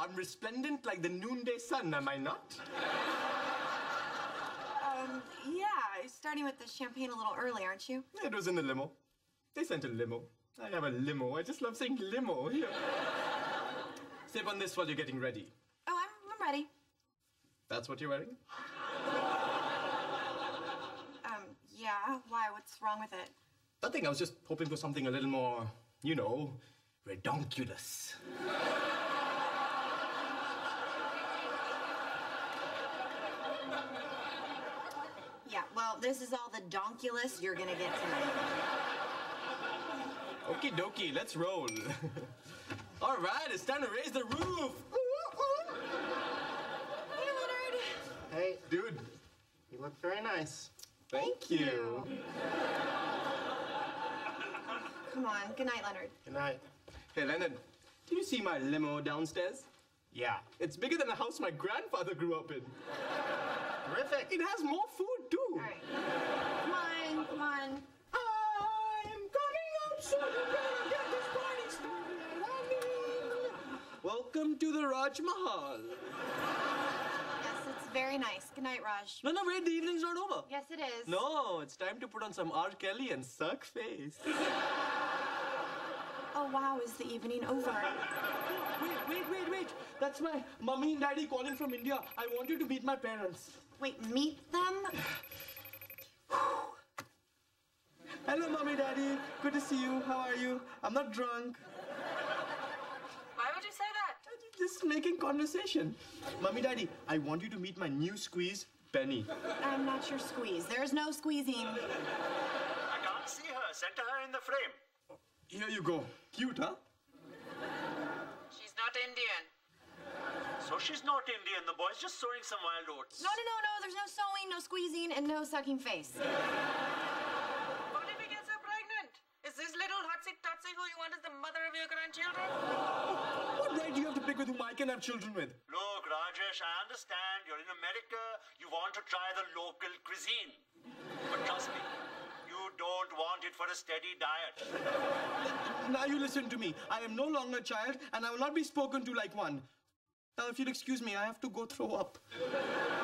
I'm resplendent like the noonday sun, am I not? Yeah, starting with the champagne a little early, aren't you? It was in the limo. They sent a limo. I have a limo. I just love saying limo. Here. Sip on this while you're getting ready. Oh, I'm ready. That's what you're wearing? Yeah, why? What's wrong with it? Nothing. I was just hoping for something a little more, you know, redonkulous. Yeah, well, this is all the donkulous you're gonna get tonight. Okie dokie, let's roll. All right, it's time to raise the roof. Hey, Leonard. Hey, Dude. you look very nice. Thank you. Come on, good night, Leonard. Good night. Hey, Leonard, do you see my limo downstairs? Yeah. It's bigger than the house my grandfather grew up in. Terrific. It has more food, too. All right. Come on, come on. I'm coming up, so you better get this party started. Welcome to the Raj Mahal. Yes, it's very nice. Good night, Raj. No, wait, the evening's not over. Yes, it is. No, it's time to put on some R. Kelly and suck face. Oh, wow, is the evening over? Wait. That's my mummy and daddy calling from India. I want you to meet my parents. Wait, meet them? Hello, mommy, daddy. Good to see you. How are you? I'm not drunk. Why would you say that? Just making conversation. Mommy, daddy, I want you to meet my new squeeze, Penny. I'm not your squeeze. There's no squeezing. I can't see her. Center her in the frame. Here you go. Cute, huh? She's not Indian. So she's not Indian. The boy's just sowing some wild oats. No. There's no sewing, no squeezing, and no sucking face. What if he gets her pregnant? Is this little Hutsy-Tutsy who you want as the mother of your grandchildren? What right do you have to pick with whom I can have children with? Look, Rajesh, I understand you're in America. You want to try the local cuisine. But trust me, you don't want it for a steady diet. Now you listen to me. I am no longer a child, and I will not be spoken to like one. Now, if you'll excuse me, I have to go throw up.